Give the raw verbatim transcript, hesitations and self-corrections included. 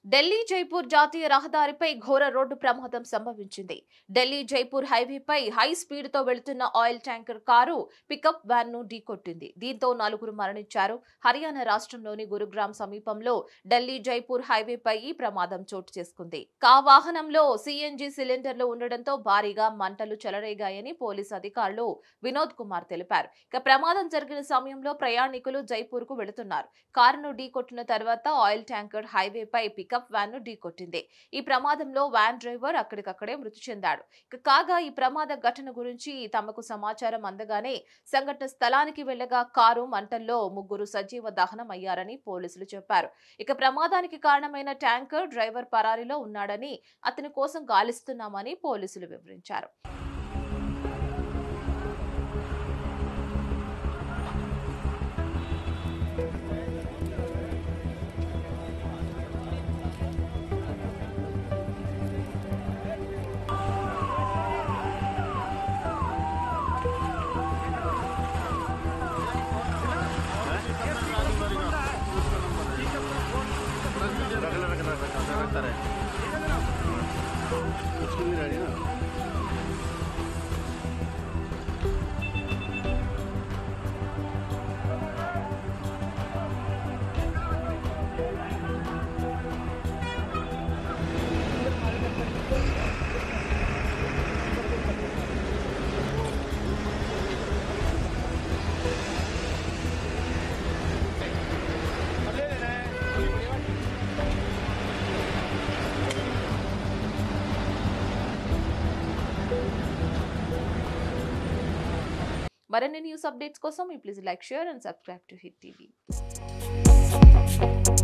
ఢిల్లీ-జైపూర్ జాతీయ రహదారిపై ఘోర రోడ్డు ప్రమాదం సంభవించింది. ఢిల్లీ-జైపూర్ హైవేపై హై స్పీడ్ తో వెళుతున్న oil tanker car pickup van ను ఢీకొట్టింది. దీంతో నలుగురు మరణించారు. హర్యానా రాష్ట్రంలోని గురుగ్రామ్ సమీపంలో ఢిల్లీ-జైపూర్ హైవేపై ఈ ప్రమాదం చోటు చేసుకుంది. కా వాహనంలో సీఎన్జీ సిలిండర్లు ఉండడంతో భారీగా మంటలు చెలరేగాయని పోలీసు అధికారులు వినోద్ కుమార్ తెలిపారు. ఇక ప్రమాదం జరిగిన సమయంలో ప్రయాణికులు జైపూర్ కు వెళుతున్నారు. కారును ఢీకొట్టిన తర్వాత ఆయిల్ ట్యాంకర్ హైవేపై పికప్ వ్యాన్ ను ఢీకొట్టింది. ఈ ప్రమాదంలో వ్యాన్ డ్రైవర్ అక్కడికక్కడే మృతి చెందాడు. కాగా ఈ ప్రమాద ఘటన గురించి తమకు సమాచారం అందగానే సంఘటన స్థలానికి వెళ్లగా కారు మంటల్లో ముగ్గురు సజీవ దహనం అయ్యారని పోలీసులు చెప్పారు. ఇక ప్రమాదానికి కారణమైన ట్యాంకర్ డ్రైవర్ పరారీలో ఉన్నాడని, అతని కోసం గాలిస్తున్నామని పోలీసులు వివరించారు. మరిన్ని న్యూస్ అప్డేట్స్ కోసం please like, share and subscribe to hit TV.